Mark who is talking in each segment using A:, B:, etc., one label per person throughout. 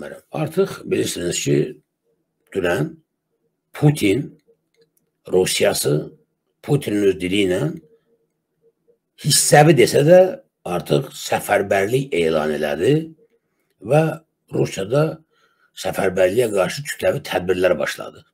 A: bilmərəm. Artıq bilirsiniz ki, dünən Putin Rusiyası Putinin öz dili ilə hissəvi desə də artıq səfərbərlik elan elədi və Rusiyada səfərbərliyə qarşı kütləvi tədbirlər başladı.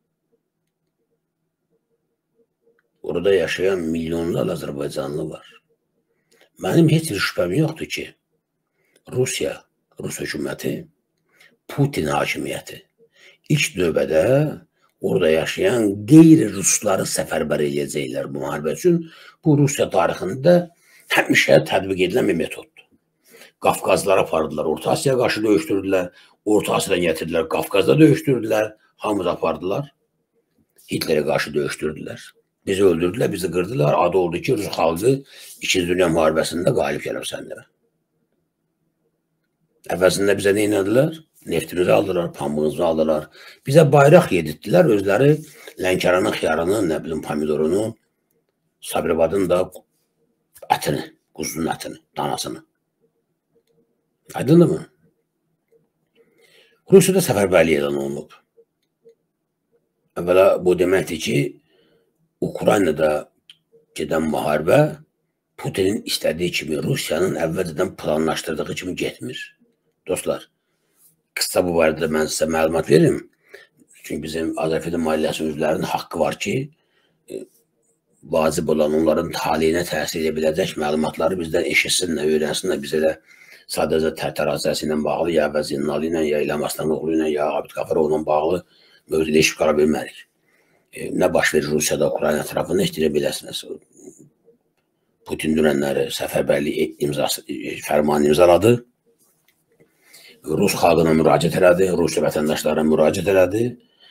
A: Orada yaşayan milyonlarla Azərbaycanlı var. Mənim heç bir şübhəm yoxdur ki, Rusiya, Rus hökuməti, Putin hakimiyyəti ilk növbədə orada yaşayan qeyri-rusları səfərbər edəcəklər bu müharibə üçün. Bu, Rusiya tarixində həmişə tətbiq edilən bir metoddur. Qafqazlara apardılar, Orta Asiyaya qarşı döyüşdürdülər, Orta Asiyadan gətirdilər, Qafqazda döyüşdürdülər, hamıza apardılar, Hitlerə qarşı döyüşdürdülər. Bizi öldürdülər, bizi qırdılar, adı oldu ki, Rus xalqı 2. Dünya müharibəsində qalib gəlib səndə. Əvvəlsində bizə nə inədilər? Neftimizi aldılar, pambığımızı aldılar. Bizə bayraq yedirtdilər, özləri Lənkəranın xiyarını, nə bilim, pomidorunu, Sabirabadın da ətini, quzunun ətini, danasını. Aydındır mı? Rusiyada səfərbərlik elan olunub. Əvvəla bu deməkdir ki, Ukraynada gedən müharibə Putinin istədiyi kimi, Rusiyanın əvvəlcədən planlaşdırdığı kimi getmir. Dostlar, qısa bu barədə mən sizə məlumat veririm. Çünki bizim Azərbaycan maliyyəsi üzvlərinin haqqı var ki, vacib olan onların taliyinə təsir edə biləcək məlumatları bizdən eşitsinlər, öyrənsinlər. Biz elə sadəcə Tərtər hadisəsi ilə bağlı, ya Vəzinnalı ilə, ya İlham Aslanoglu ilə, ya Abid Qafarovla bağlı mövzuda eşib qala bilmərik. Nə baş verir Rusiyada, Ukrayna tərəfində işləyir biləsiniz. Putin dünənləri səfərbərlik fərmanı imzaladı. Rus xalqına müraciət elədi, Rusiya vətəndaşlarına müraciət elədi.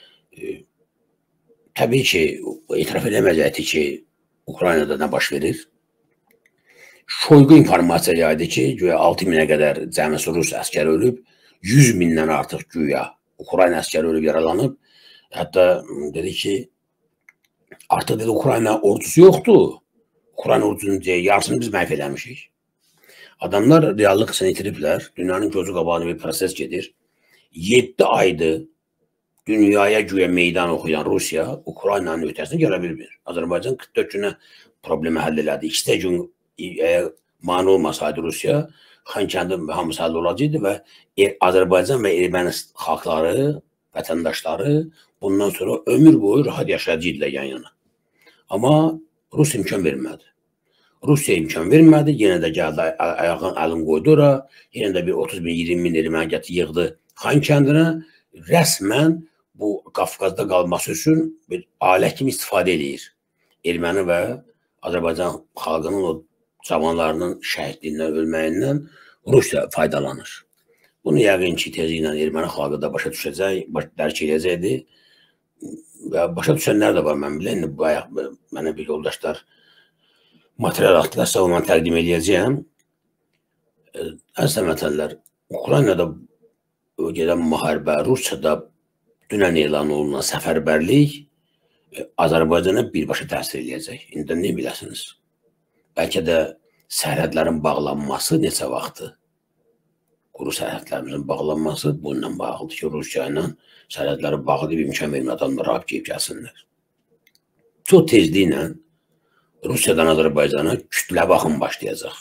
A: Təbii ki, etiraf edəməyəcəkdir ki, Ukraynada nə baş verir. Şoyğu informasiya yaydı ki, güya 6000-ə qədər cəmisi Rus əskəri ölüb, 100.000-dən artıq güya Ukrayna əskəri ölüb, yaralanıb. Hətta dedi ki, artıq dedi, Ukrayna ordusu yoxdur. Ukrayna ordusunun yarısını biz məhv eləmişik. Adamlar reallıq qısını itiriblər. Dünyanın gözü qabağında bir proses gedir. 7 aydır dünyaya güya meydan oxuyan Rusiya Ukraynanın ötəsini gələ bilmir. Azərbaycan 44 günə problemi həll elədi. 2 gün mane olmasaydı Rusiya, Xankəndi hamısı həll olacaqdı və Azərbaycan və Erməni xalqları, vətəndaşları bundan sonra ömür boyu rahat yaşayacaqdılar yan yana. Amma Rus imkan vermədi. Rusiya imkan vermədi, yenə də gəldi, ayağın əlin qoydu ora, yenə də bir 30.000-20.000 erməni gətirdi, yığdı Xankəndinə, rəsmən bu Qafqazda qalması üçün bir alət kimi istifadə edir. Erməni və Azərbaycan xalqının o cavanlarının şəhidliyindən, ölməyindən Rusiya faydalanır. Bunu yəqin ki, tezliklə erməni xalqı da başa düşəcək, dərk edəcəkdir. Və başa düşənlər də var, mən bilən, mənə bir yoldaşlar material atdılarsa, onu mən təqdim edəcəyəm. Əziz vətənlər, Ukraynada gedən müharibə, Rusiyada dünən elan olunan səfərbərlik Azərbaycana birbaşa təsir edəcək. İndi nə biləsiniz? Bəlkə də sərhədlərin bağlanması neçə vaxtdır? Quru sərhədlərimizin bağlanması bununla bağlıdır ki, Rusiya ilə sərhədləri bağlı bir imkan vermə adamları hap geyib gəlsinlər. Çox tezliklə Rusiyadan Azərbaycana kütləvi axın başlayacaq.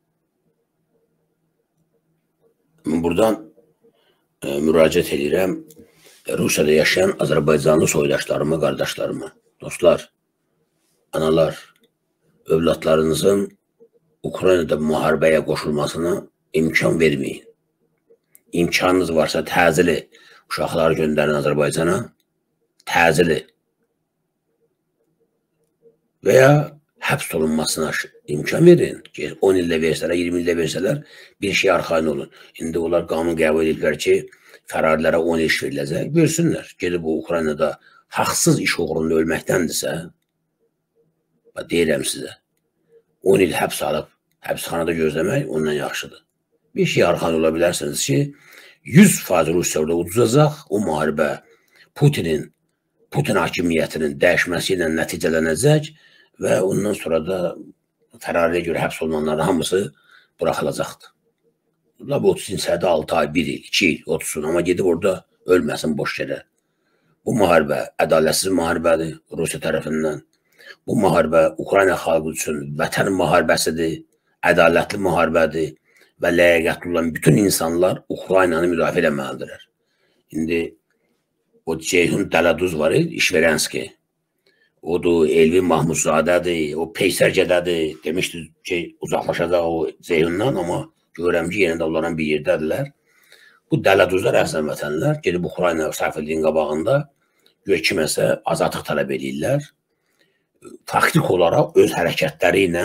A: Buradan müraciət edirəm Rusiyada yaşayan Azərbaycanlı soydaşlarıma, qardaşlarıma. Dostlar, analar, övladlarınızın Ukraynada müharibəyə qoşulmasına imkan verməyin. İmkanınız varsa təzili uşaqları göndərin Azərbaycana, təzili və ya həbs olunmasına imkan verin ki, 10 ildə versələr, 20 ildə versələr, bir şey arxain olun. İndi onlar qanun qəbul ediblər ki, fərarilərə 10 iş veriləcək, görsünlər. Gedib bu Ukraynada haqsız iş uğrunda ölməkdəndirsə, deyirəm sizə, 10 il həbs alıb, həbsxanada gözləmək ondan yaxşıdır. Bir şey arxain ola bilərsiniz ki, 100% Rusiya orada uduzacaq, o müharibə Putin hakimiyyətinin dəyişməsi ilə nəticələnəcək və ondan sonra da fərariyə görə həbs olunanların hamısı buraxılacaqdır. Lab 30 sədə 6 ay, 1 il, 2 il otursun, amma gedib orada ölməsin boş yerə. Bu müharibə ədalətsiz müharibədir Rusiya tərəfindən. Bu müharibə Ukrayna xalqı üçün vətən müharibəsidir, ədalətli müharibədir və ləyaqətli olan bütün insanlar Ukraynanı müdafiə etməlidirlər. İndi o Ceyhun Dələduz var, İşverenski. Odur, Elvin Mahmudzadədir, o Peysərgədədir. Demişdi ki, uzaqlaşacaq o Ceyhundan, amma görürəm ki, yenə də onların bir yerdədirlər. Bu Dələduzlar əslən vətənlər gedib Ukrayna səfirliyin qabağında kiməsə azadlıq tələb edirlər. Faktik olaraq öz hərəkətləri ilə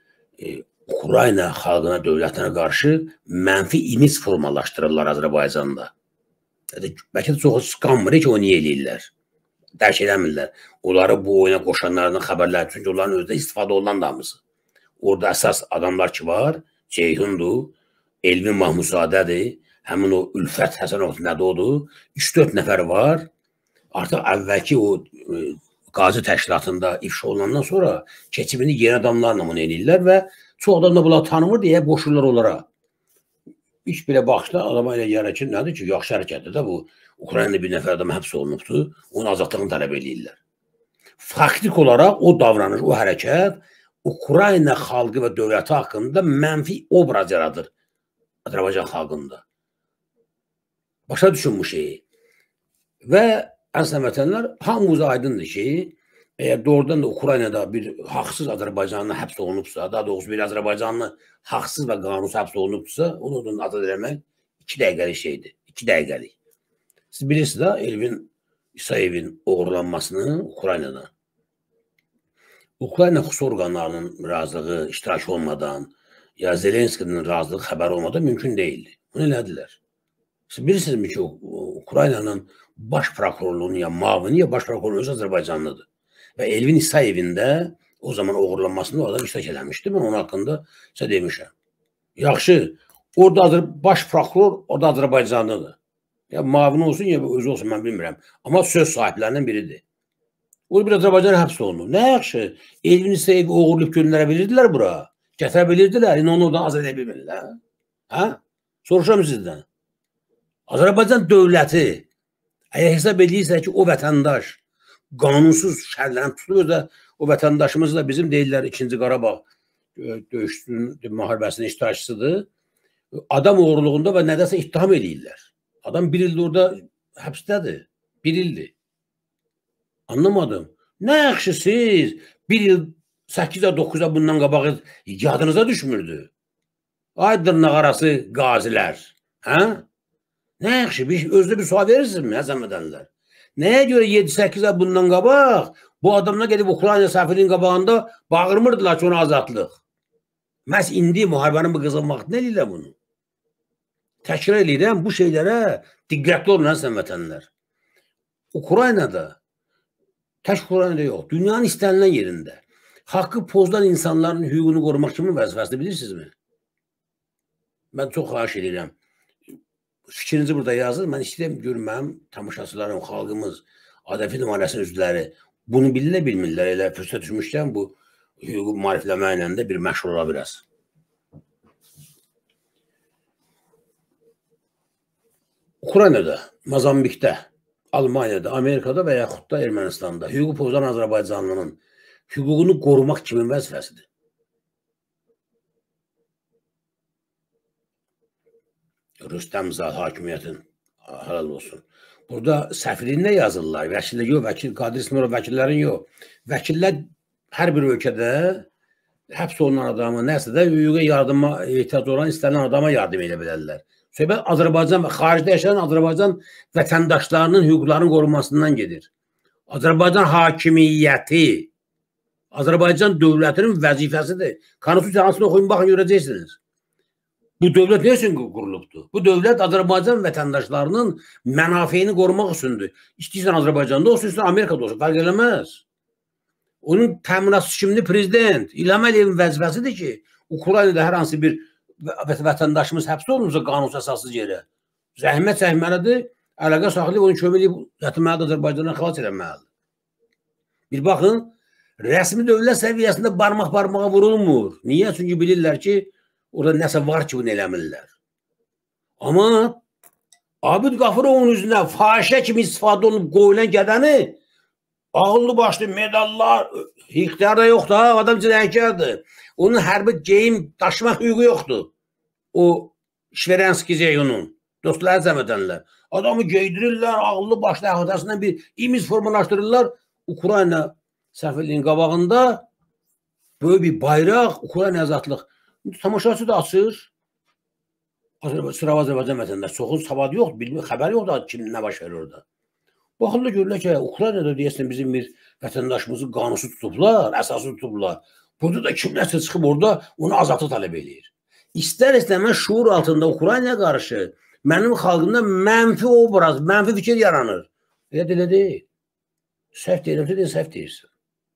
A: Ukrayna xalqına, dövlətinə qarşı mənfi imic formalaşdırırlar Azərbaycanda. Bəlkə də çox qanmır ki, o niyə eləyirlər? Dərk edəmirlər. Onları bu oyuna qoşanlarının xəbərləri, çünki onların özdə istifadə olunan damısı. Orada əsas adamlar ki var, Ceyhundur, Elvin Mahmudzadədir, həmin o Ülfət Həsənov nədir odur, 3-4 nəfər var. Artıq əvvəlki o qazi təşkilatında ifşa olunandan sonra keçimini yeni adamlarla bunu eləyirlər və çox adam da bunlar tanımır deyə boşurlar onlara. İş belə baxışda adama elə gəlir ki, nədir ki, yaxşı hərəkətdir də bu. Ukraynada bir nəfər adam həbs olunubdur, onun azadlığını tələb edirlər. Faktik olaraq o davranış, o hərəkət Ukrayna xalqı və dövləti haqqında mənfi obraz yaradır Azərbaycan xalqında. Başa düşün bu şeyi. Və əslən vətənlər, hamımız aydındır ki, əgər doğrudan da Ukraynada bir haqsız Azərbaycanlı həbs olunubsa, daha doğrusu bir Azərbaycanlı haqsız və qanunsuz həbs olunubsa, onu azad eləmək 2 dəqiqəlik şeydir. 2 dəqiqəlik. Siz bilirsiniz də Elvin İsayevin uğurlanmasını Ukraynadan. Ukrayna xüsusi orqanlarının razılığı, iştirak olmadan, ya Zelenskinin razılığı xəbər olmadan mümkün deyildi. Bunu elədilər. Siz bilirsinizmi ki, Ukraynanın baş prokurorluğunun ya mavini ya baş prokurorluğu öz Azərbaycanlıdır. Və Elvin İsayevin də o zaman uğurlanmasını o adam iştirak eləmişdi. Ben onun haqqında sizə demişəm. Yaxşı, orada baş prokuror, o da Azərbaycanlıdır. Ya mavini olsun ya özü olsun, mən bilmirəm. Amma söz sahiblərindən biridir. O bir Azərbaycan həbs olunur. Nə yaxşı, Elvin İsayevi uğurlayıb göndərə bilirdilər bura. Gətirə bilirdilər, onu oradan azad edə bilmirlər. Hə? Soruşam sizdən. Azərbaycan dövləti əgər hesab edirsə ki, o vətəndaş qanunsuz şərlərini tutulur da o vətəndaşımız da bizim deyirlər 2-ci Qarabağ döyüşünün müharibəsinin iştirakçısıdır. Adam uğurluğunda və nədəsə ittiham edirlər. Adam 1 ildir orada həbsdədir. 1 ildir. Anlamadım. Nə yaxşı siz 1 il 8-ə 9-a bundan qabağı yadınıza düşmürdü. Ay dırnaqarası qazilər. Hə? Nə yaxşı, özdə bir sual verirsinizmi, əzəmədənlər? Nəyə görə 7-8-ə bundan qabaq bu adamlar gedib Ukrayna səfirinin qabağında bağırmırdılar ki, ona azadlıq? Məhz indi müharibənin bu qızıl vaxtını eləyirlər bunu. Təkrar edirəm, bu şeylərə diqqətli olun, əzəm vətənlər. Ukraynada, tək Ukraynada yox, dünyanın istənilən yerində haqqı pozulan insanların hüququnu qorumaq kimin vəzifəsidir, bilirsinizmi? Mən çox xahiş edirəm. Fikrinizi burada yazın. Mən istəyirəm görməm, tamaşaçılarım, xalqımız, ADF nümayəndəsinin üzvləri bunu bilmirlər. Elə fürsət düşmüşkən bu hüququ maarifləmə ilə də bir məşğul ola biraz. Ukraynada, Mozambikdə, Almaniyada, Amerikada və yaxud da Ermənistanda hüququ pozulan Azərbaycanlının hüququnu qorumaq kimin vəzifəsidir? Rüstəm Zat hakimiyyətin halal olsun. Burada səfirliğində yazırlar. Vəkillər yox, Qadir İsmailov vəkillərin yox. Vəkillər hər bir ölkədə həbs olunan adamı, nəsə də hüquqa yardıma ehtiyac olan istənilən adama yardım edə bilərlər. Söhbət Azərbaycan və xaricdə yaşayan Azərbaycan vətəndaşlarının hüquqlarının qorunmasından gedir. Azərbaycan hakimiyyəti, Azərbaycan dövlətinin vəzifəsidir. Konstitusiyanı oxuyun, baxın, görəcəksiniz. Bu dövlət nə üçün qurulubdur? Bu dövlət Azərbaycan vətəndaşlarının mənafeyini qorumaq üçündür. İstəyirsən Azərbaycanda olsun, istəyirsən Amerikada olsun, fərq eləməz. Onun təminatçısı kimdir? Prezident. İlham Əliyevin vəzifəsidir ki, Ukraynada hər hansı bir vətəndaşımız həbs olunursa qanunsuz əsassız yerə zəhmət çəkməlidir, əlaqə saxlayıb onu köməliyib gətirməlidir, Azərbaycandan xilas edilməlidir. Bir baxın, rəsmi dövlət səviyyəsində barmaq barmağa vurulmur. Niyə? Çünki bilirlər ki, orada nəsə var ki, bunu eləmirlər. Amma Abid Qafirovun üzünə fahişə kimi istifadə olunub qoyulan qədəni ağıllı başlı medallar, ixtiyar da yoxdur, adam cinayətkardır. Onun hərbi geyim daşımaq hüququ yoxdur. O Şverenski Ceyhunun. Dostlar, zəmədənlər. Adamı geydirirlər, ağıllı başlı əhdəsindən bir imiz formalaşdırırlar. Ukrayna səfirliyin qabağında böyle bir bayraq, Ukrayna azadlıq. Tamaşaçı da açır. Sıra Azərbaycan vətəndaşı. Çoxun savadı yoxdur, bilmir, xəbəri yoxdur kim nə baş verir orada. Baxırlar, görürlər ki, Ukraynada deyəsən bizim bir vətəndaşımızı qanusu tutublar, əsası tutublar. Burada da kimlərsə çıxıb orada onu azadlıq tələb edir. İstər-istəməz şuur altında Ukraynaya qarşı mənim xalqımda mənfi obraz, mənfi fikir yaranır. Elə deyil. Səhv deyirəm, səhv deyirsən.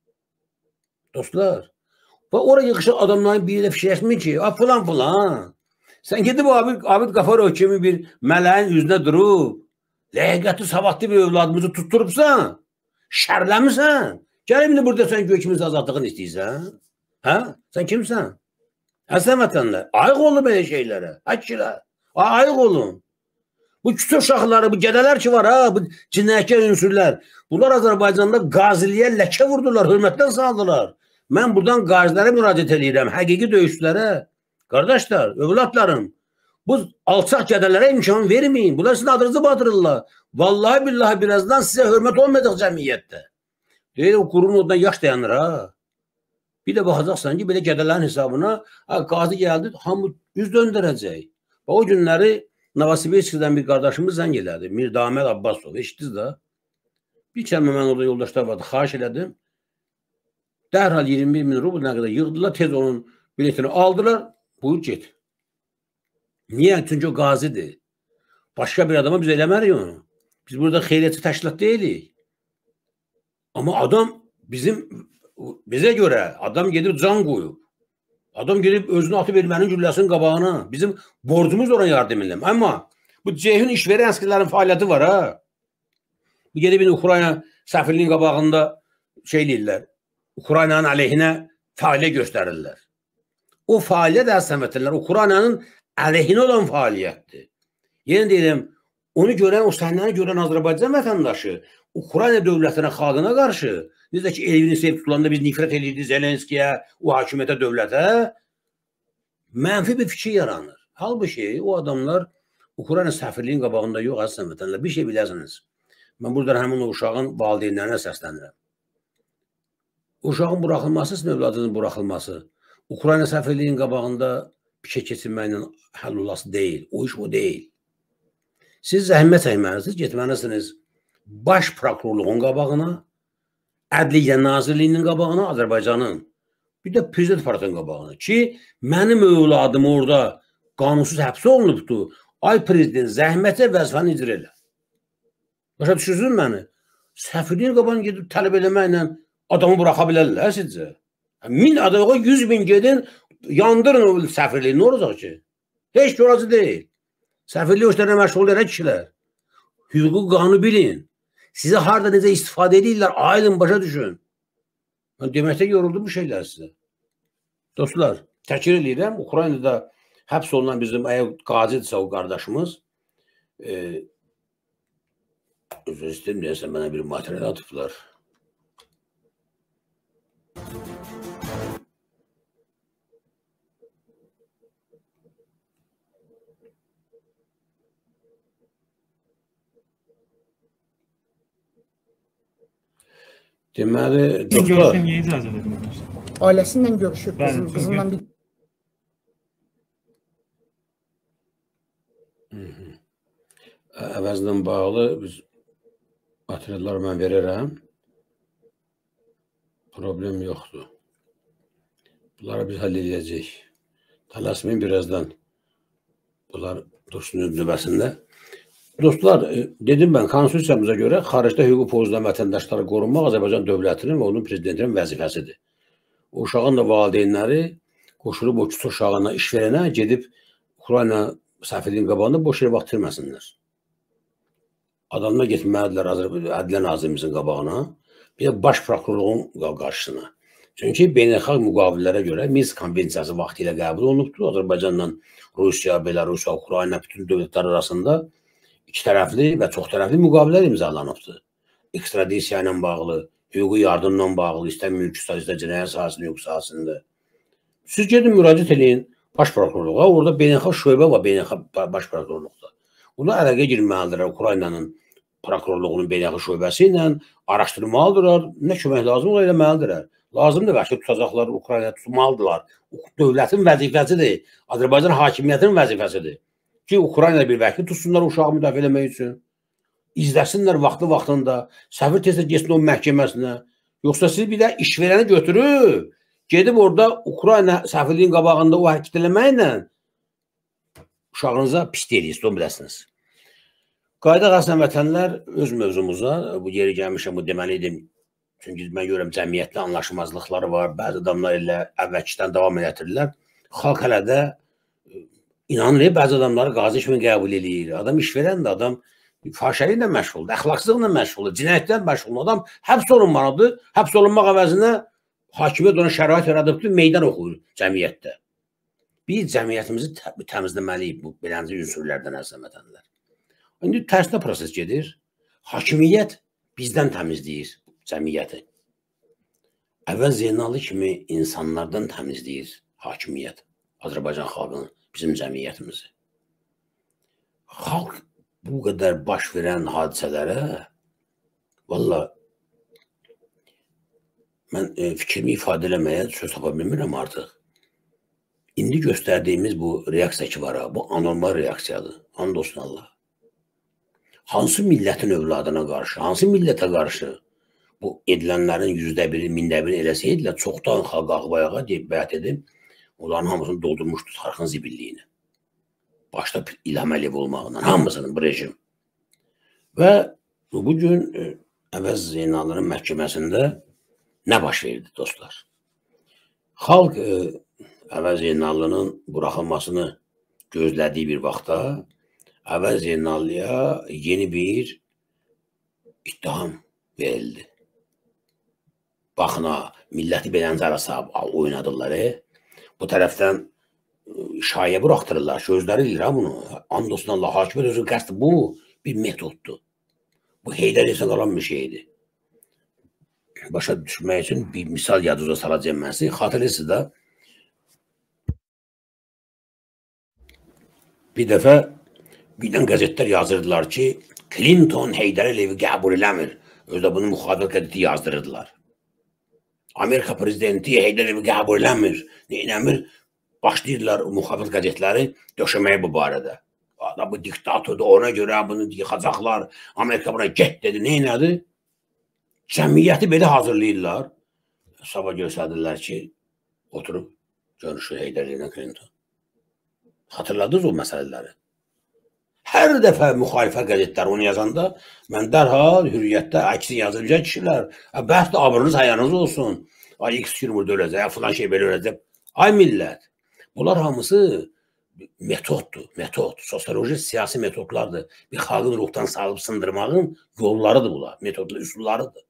A: Dostlar, və oraya yığışır adamların biri də fikirləşmir ki, filan. Sən gedib Abid Qafarov kimi bir mələyin üzünə durub, ləyaqətli, savadlı bir övladımızı tutturubsan, şərləmirsən, gəlib indi burada sən gökümüz azadlığını istəyirsən. Hə? Sən kimsən? Həsən vətənlər, ayıq olun belə şeylərə, həkilər, ayıq olun. Bu küçük uşaqları, bu gədələr ki var, bu cinayətkar ünsürlər, bunlar Azərbaycanda qaziliyə ləkə vurdular, hörmətdən saldılar. Mən buradan qazilərə müraciət edirəm, həqiqi döyüşçülərə. Qardaşlar, övladlarım, bu alçaq gədələrə imkan verməyin. Bunlar sizin adınızı batırırlar. Vallahi billahi birazdan sizə hörmət olmayacaq cəmiyyətdə. Deyir, o qurun oradan yaş dayanır, ha. Bir də baxacaqsan ki, belə gədələrin hesabına qazi gəldi, hamı üz döndürəcək. O günləri Novosibirskdən bir qardaşımız zəng elədi. Mirdamel Abbasov, eşitdiniz də. Bir kəlmə mən orada yoldaşlar vardı, xahiş elədim. Dərhal 21.000 rubl nə qədər yığdılar, tez onun biletini aldılar. Buyur get. Niyə? Çünki o qazidir. Başqa bir adama biz eləmərik onu. Biz burada xeyriyyətçi təşkilat deyilik. Amma adam bizə görə adam gedib can qoyub. Adam gedib özünü atıb ermənin gülləsinin qabağına. Bizim borcumuz ona yardım edelim. Amma bu Ceyhun İşverenskilərin fəaliyyəti var, ha. Bu gedib Ukrayna səfirliyin qabağında şey deyirlər. Ukraynanın əleyhinə fəaliyyət göstərirlər. O fəaliyyət əslində Ukraynanın əleyhinə olan fəaliyyətdir. Yenə deyirəm, onu görən, o səhnəni görən Azərbaycan vətəndaşı Ukrayna dövlətinə, xalqına qarşı, necə ki, Elvini sevib tutulanda biz nifrət edirdik Zelenskiyə, o hakimiyyətə, dövlətə, mənfi bir fikir yaranır. Halbuki o adamlar Ukrayna səfirliyin qabağında yox, əslində vətəndaşlar, bir şey biləsiniz. Mən burada həmin o uşağın valideynlərinə səslənirəm. Uşağın buraxılması, sizin övladının buraxılması, Ukrayna səfirliyin qabağında bir şey keçirməklə həll olası deyil. O iş o deyil. Siz zəhmət çəkməlisiniz, getməlisiniz baş prokurorluğun qabağına, Ədliyyə Nazirliyinin qabağına, Azərbaycanın, bir də Prezident Aparatının qabağına ki, mənim övladım orada qanunsuz həbs olunubdur. Ay prezident, zəhmətə vəzifəni icra elə. Başa düşürsünüz məni? Səfirliyin qabağına gedib tələb eləməklə adamı buraxa bilərlər sizcə. 1000 adamı 100.000 gedin, yandırın o səfirliyi. Ne olacaq ki? Heç ki orası deyil. Səfirliyi o işlərlə məşğul edək kişilər. Hüququ qanunu bilin. Sizə harada necə istifadə edirlər, aydın başa düşün. Mən deməkdə yoruldum bu şeylər sizə. Dostlar, təkrar edirəm, Ukraynada həbs olunan bizim qazidirsə o qardaşımız, özür istəyirəm, deyəsən mənə bir material atıblar. Deməli, dostlar,
B: ailəsindən görüşüb, qızından bir...
A: Əvəzlə bağlı biz materialları mən verirəm. Problem yoxdur. Bunları biz həll edəcəyik. Tələsməyin birazdan. Bunlar dostunun növbəsində. Dostlar, dedim mən, konstitusiyamıza görə xaricdə hüquq pozulan vətəndaşları qorunmaq Azərbaycan dövlətinin və onun prezidentinin vəzifəsidir. O uşağın da valideynləri qoşulub o küçük uşağına, iş verənə gedib Ukrayna səfirliyin qabağında boş yerə vaxt itirməsinlər. Adamlar getməlidirlər Ədliyyə Nazirimizin qabağına, bir də baş prokurorluğun qarşısına. Çünki beynəlxalq müqavilələrə görə Minsk konvensiyası vaxtilə qəbul olunubdur. Azərbaycanla Rusiya, Belarusiya, Ukrayna bütün dövlətlər arasında iki tərəfli və çox tərəfli müqavilələr imzalanıbdır. Ekstradisiya ilə bağlı, hüquqi yardımla bağlı, istər mülki sahəsində, istər cinayət sahəsində, hüquq sahəsində. Siz gedin müraciət edin baş prokurorluğa, orada beynəlxalq şöbə var, beynəlxalq baş prokurorluqda. Onlar əlaqə girməlidirlər Ukraynanın prokurorluğunun beynəlxalq şöbəsi ilə araşdırmalıdırlar, nə kömək lazım olar eləməlidirlər. Lazımdır vəki tutacaqlar, Ukraynaya tutmalıdırlar. Dövlətin vəzifəsidir, Azərbaycan hakimiyyətinin vəzifəsidir ki, Ukraynada bir vəkil tutsunlar uşağı müdafiə eləmək üçün. İzləsinlər vaxtında, səfir tezlə geçsin onun məhkəməsinə. Yoxsa siz bir də işverəni götürüb, gedib orada Ukrayna səfirliyin qabağında o hərəkət eləməklə uşağınıza pis deyirsiniz, onu biləsiniz. Qayda qasdən vətənlər öz mövzumuza, bu yeri gəlmişəm, bu deməliydim. Çünki mən görürəm cəmiyyətlə anlaşmazlıqları var, bəzi adamlar ilə əvvəlkidən davam edirlər. Xalq hələ də inanır, bəzi adamları qazi kimi qəbul edir. Adam işverəndir, adam fahişəliklə məşğuldur, əxlaqsızlıqla məşğuldur, cinayətlə məşğuldur. Adam həbs olunmalıdır, həbs olunmaq əvəzinə hakimiyyət ona şərait yaradıbdır, meydan oxuyur cəmiyyətdə. Biz cəmiyyətimizi təmizləməliyik bu beləncə ünsürlərdən əslən vətənlər. İndi tərsinə proses gedir. Hakimiyyət bizdən təmizləyir cəmiyyəti. Əvvəl Zeynallı kimi insanlardan təmizləyir hakimiyyət Azərbaycan xalqını, bizim cəmiyyətimizi. Xalq bu qədər baş verən hadisələrə valla mən fikrimi ifadə eləməyə söz tapa bilmirəm artıq. İndi göstərdiyimiz bu reaksiya ki var, bu anormal reaksiyadır. And olsun Allah. Hansı millətin övladına qarşı, hansı millətə qarşı bu edilənlərin %1, 1000-də 1 eləsəydilər, çoxdan xalq ağbayağa deyib, bəyət edib, onların hamısını doldurmuşdu tarixin zibilliyini. Başda İlham Əliyev olmağından, hamısının bu rejim. Və bugün Əvəz Zeynallının məhkəməsində nə baş verdi dostlar? Xalq Əvəz Zeynallının buraxılmasını gözlədiyi bir vaxtda Əvəz Zeynallıya yeni bir ittiham verildi. Baxın ha, milləti beləncə arası oynadılar. Bu tərəfdən şayə buraxdırırlar, gözləri ilir ha bunu. And olsun Allah, hakimiyyət özü qəsdi, bu bir metoddur. Bu Heydər Əliyev qalan bir şeydir. Başa düşmək üçün bir misal yadınıza salacağım mən sizi. Xatırlısınız da bir dəfə birdən qəzetlər yazırdılar ki, Clinton Heydər Əliyevi qəbul eləmir. Özdə bunu müxalifət qəzeti yazdırırdılar. Amerika prezidenti Heydər Əliyevi qəbul eləmir. Neynəmir? Başlayırlar müxalifət qəzetləri döşəməyə bu barədə. Bu diktatordur, ona görə bunu yıxacaqlar. Amerika buna get dedi, neynədi? Cəmiyyəti belə hazırlayırlar. Sabah göstərdirlər ki, oturub görüşür Heydər Əliyev Clinton. Xatırladınız o məsələləri? Hər dəfə müxalifət qəzetləri onu yazanda, mən dərhal hürriyyətdə əksini yazılacaq kişilər. Bəhs də abrınız, hayranız olsun. Ay, X yürümürdə öləcək, filan şey belə öləcək. Ay millət, bunlar hamısı metoddur, metod. Sosioloji, siyasi metodlardır. Bir xalqın ruhdan sağıb sındırmağın yollarıdır bunlar, metodlu üsullarıdır.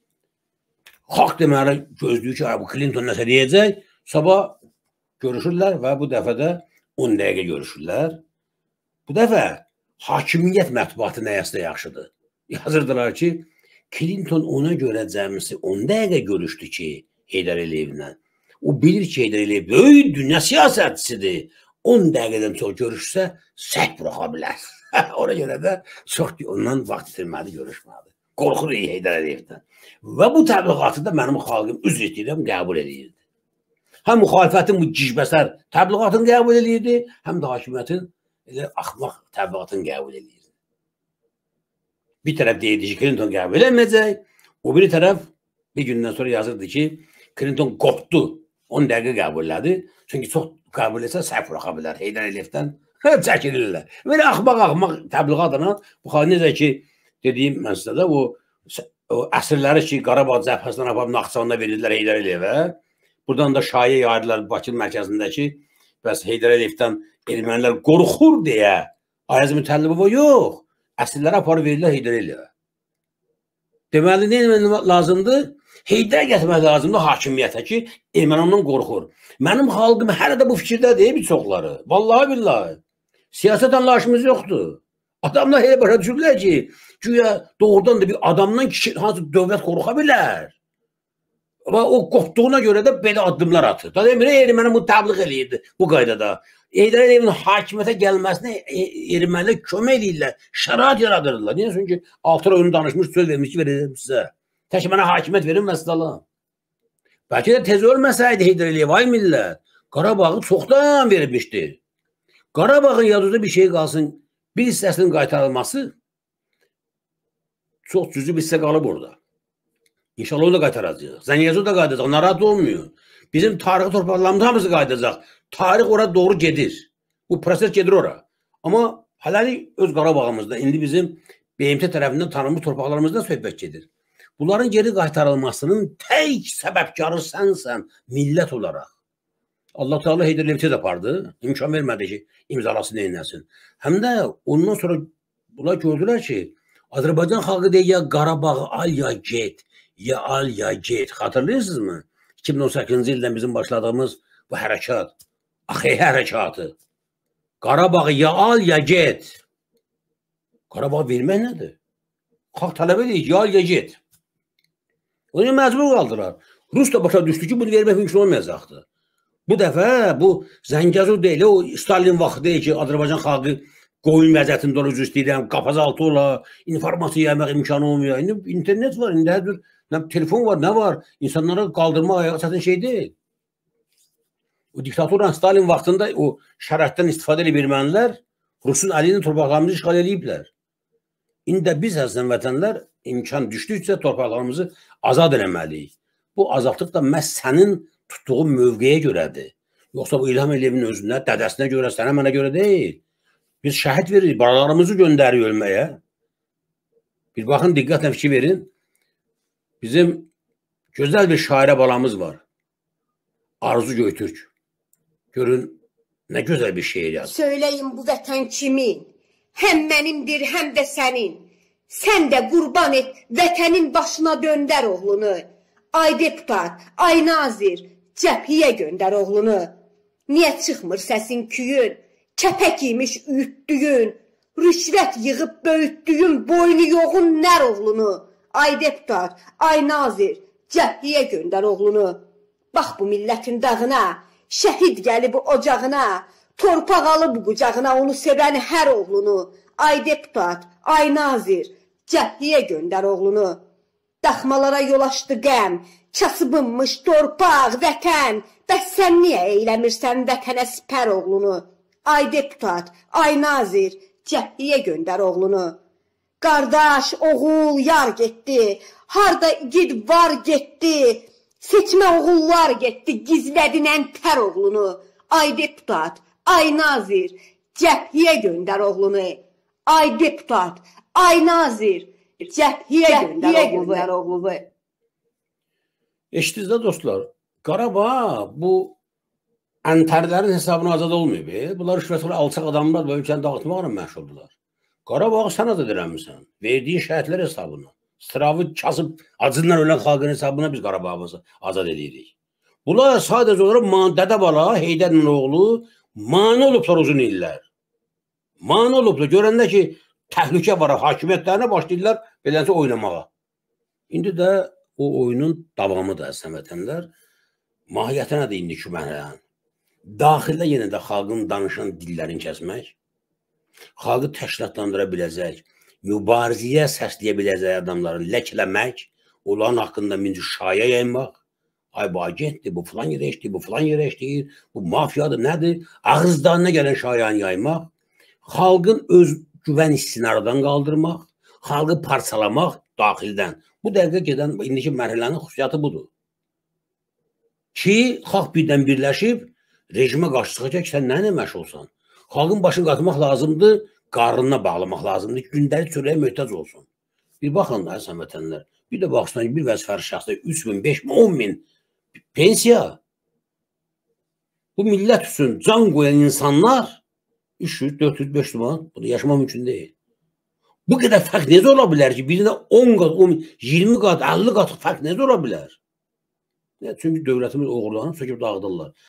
A: Xalq deməli gözlüyü ki, bu Clinton nəsə deyəcək, sabah görüşürlər və bu dəfə də 10 dəqiqə görüşürlər. Bu dəfə hakimiyyət mətbuatı nəyəsə yaxşıdır. Yazırdılar ki, Clinton ona görə cəmisi 10 dəqiqə görüşdü ki, Heydər Əliyevlə. O bilir ki, Heydər Əliyev böyük dünya siyasətçisidir. 10 dəqiqədən çox görüşsə, səhv buraxa bilər. Ona görə də çox ondan vaxt itirməli, görüşməli. Qorxur Heydər Əliyevdən. Və bu təbliğatı da mənim xalqım üzr istəyirəm, qəbul edirdi. Həm müxalifətin bu gicbəsər təbliğatını qəbul edirdi, həm də hakimiyyətin axmaq təbliğatını qəbul edirdi. Bir tərəf deyirdi ki, Clinton qəbul edilməyəcək, o bir tərəf bir gündən sonra yazırdı ki, Clinton qorxdu, 10 dəqiqə qəbul elədi. Çünki çox qəbul etsə səhv buraxa bilər. Heydər Əliyevdən çəkilirlər. Belə axmaq təbliğatına, bu xalq necə ki, dediyim mən sizə də, o əsrləri ki, Qarabağ cəbhəsindən apab Naxçıvanda verirlər Heydər Əliyevə. Buradan da şayə yayırlar Bakı mərkəzindəki, bəs Heydər Əliyevdən ermənilər qorxur deyə, Ayaz Mütəllibova yox, əsrləri aparı verirlər Heydər Əliyevə. Deməli, nə lazımdır? Heydər gətirmək lazımdır hakimiyyətə ki, erməni ondan qorxur. Mənim xalqım hələ də bu fikirdədir bir çoxları. Vallahi billahi. Siyasət anlayışımız yoxdur. Adamlar elə başa düşürlər ki, güya doğrudan da bir adamdan hansı dövlət qorxa bilər. Və o qorxduğuna görə də belə addımlar atır. Da demir, erməni bunu təbliğ eləyirdi bu qaydada. Heydər Əliyevin hakimiyyətə gəlməsinə ermənilər kömək edirlər, şərait yaradırlar. Niyə? Çünki 6 ay oyunu danışmış, söz vermiş ki, verəcəm sizə. Tək mənə hakimiyyət verin və sidalam. Bəlkə də tez ölməsəydi Heydər Əliyev, ay millət, Qarabağı çoxdan vermişdi. Qarabağın yadında bir şey qalsın, bir hissəsinin qaytarılması çox cüzi bir hissə qalıb orada. İnşallah onu da qaytaracaq. Zəngəzur da qaytaracaq, narahat olmuyor. Bizim tarixi torpaqlarımız hamısı qaytaracaq. Tarix ora doğru gedir. Bu proses gedir ora. Amma hələlik öz Qarabağımızda, indi bizim BMT tərəfindən tanınmış torpaqlarımızdan söhbət gedir. Bunların geri qaytarılmasının tək səbəbkarı sənsən, millət olaraq. Allah Teala Heydər Əliyev tez apardı, imkan vermədi ki, imzalasını eyləsin. Həm də ondan sonra bunlar gördülər ki, Azərbaycan xalqı deyir, ya Qarabağı al ya get, ya al ya get. Xatırlayırsınızmı? 2018-ci ildən bizim başladığımız bu hərəkat, AXE hərəkatı. Qarabağı ya al ya get. Qarabağı vermək nədir? Xalq tələb edir, ya al ya get. Onu məcbur qaldılar. Rus da başa düşdü ki, bunu vermək mümkün olmayacaqdır. Bu dəfə bu Zəngəzur deyil, o Stalin vaxtı deyil ki, Azərbaycan xalqı qoyun vəziyyətində olur, üzr istəyirəm, qapaz altı ola, informasiya yaymaq imkanı olmuyor. İndi internet var, indi hər cür telefon var, nə var? İnsanlara qaldırmaq ayağa çətin şey deyil. O diktatorla Stalin vaxtında o şəraitdən istifadə edib ermənilər Rusun əlini torpaqlarımızı işğal ediblər. İndi də biz əzizən vətənlər imkan düşdükcə torpaqlarımızı azad eləməliyik. Bu azadlıq da məhz sənin tutduğun mövqeyə görədir. Yoxsa bu İlham Əliyevin özünə, dədəsinə görə, sənə mənə görə deyil. Biz şəhid veririk, balalarımızı göndərik ölməyə. Bir baxın, diqqətlə fikir verin. Bizim gözəl bir şairə balamız var. Arzu Göytürk. Görün, nə gözəl bir şeir yazır.
C: Söyləyin bu vətən kimin? Həm mənimdir, həm də sənin. Sən də qurban et vətənin başına döndər oğlunu. Ay deputat, ay nazir, cəbhiyə göndər oğlunu. Niyə çıxmır səsin küyün? Kəpək imiş üyütdüyün. Rüşvət yığıb böyütdüyün boynu yoğun nər oğlunu. Ay deputat, ay nazir, cəbhiyə göndər oğlunu. Bax bu millətin dağına, şəhid gəlib ocağına, torpaq alıb qucağına onu sevən hər oğlunu. Ay deputat, ay nazir, cəbhiyə göndər oğlunu. Daxmalara yol açdı qəm, kasıbınmış torpaq, vətən. Bəs sən niyə eyləmirsən vətənə sipər oğlunu? Ay deputat, ay nazir, cəbhiyə göndər oğlunu. Qardaş, oğul, yar getdi, harda gid var getdi. Seçmə oğullar getdi, gizlədin ənpər oğlunu. Ay deputat, ay nazir, cəbhiyə göndər oğlunu. Ay deputat, ay nazir, cəbhiyə göndər oğlunu.
A: Eşitdiniz də dostlar, Qarabağ bu ənpərlərin hesabına azad olmayıb. Bunlar rüşvətlə alçaq adamlar və ölkəni dağıtmaqla məşğuldular. Qarabağı sən azad eləmirsən, verdiyin şəhidlər hesabına. Sıravı kasıb acından ölən xalqın hesabına biz Qarabağımızı azad edirik. Bunlar sadəcə olaraq dədə bala, Heydərin oğlu mane olublar uzun illər. Mane olublar. Görəndə ki, təhlükə var, hakimiyyətlərinə başlayırlar beləcə oynamağa. İndi də o oyunun davamıdır əslən vətənlər. Mahiyyəti nədir indiki mərhələnin? Daxildə yenə də xalqın danışan dillərini kəsmək, xalqı təşkilatlandıra biləcək, mübarizəyə səsləyə biləcək adamları ləkləmək, onların haqqında minci şaya yaymaq, ay bu agentdir, bu filan yerə işləyir, bu filan yerə işləyir, bu mafiyadır, nədir? Ağızlarına gələn şayanı yaymaq, xalqın öz güvən hissini aradan qaldırmaq, xalqı parçalamaq daxildən. Bu dəqiqə gedən indiki mərhələnin xüsusiyyəti budur. Ki, xalq birdən birləşib, rejimə qarşı çıxacaq ki, sən nə ilə məşğulsan? Xalqın başını qatmaq lazımdır, qarnına bağlamaq lazımdır ki, gündəlik çörəyə möhtac olsun. Bir baxın da, əsən vətənlər, bir də baxsınlar ki, bir vəzifəli şəxsdə 3 min, 5 min, 10 min pensiya. Bu millət üçün can qoyan insanlar 300, 400, 500 manat, bunu yaşamaq mümkün deyil. Bu qədər fərq necə ola bilər ki? Birinə 10 qat, 20 qat, 50 qat fərq necə ola bilər? Çünki dövlətimiz oğurlanıb, söküb dağıdırlar.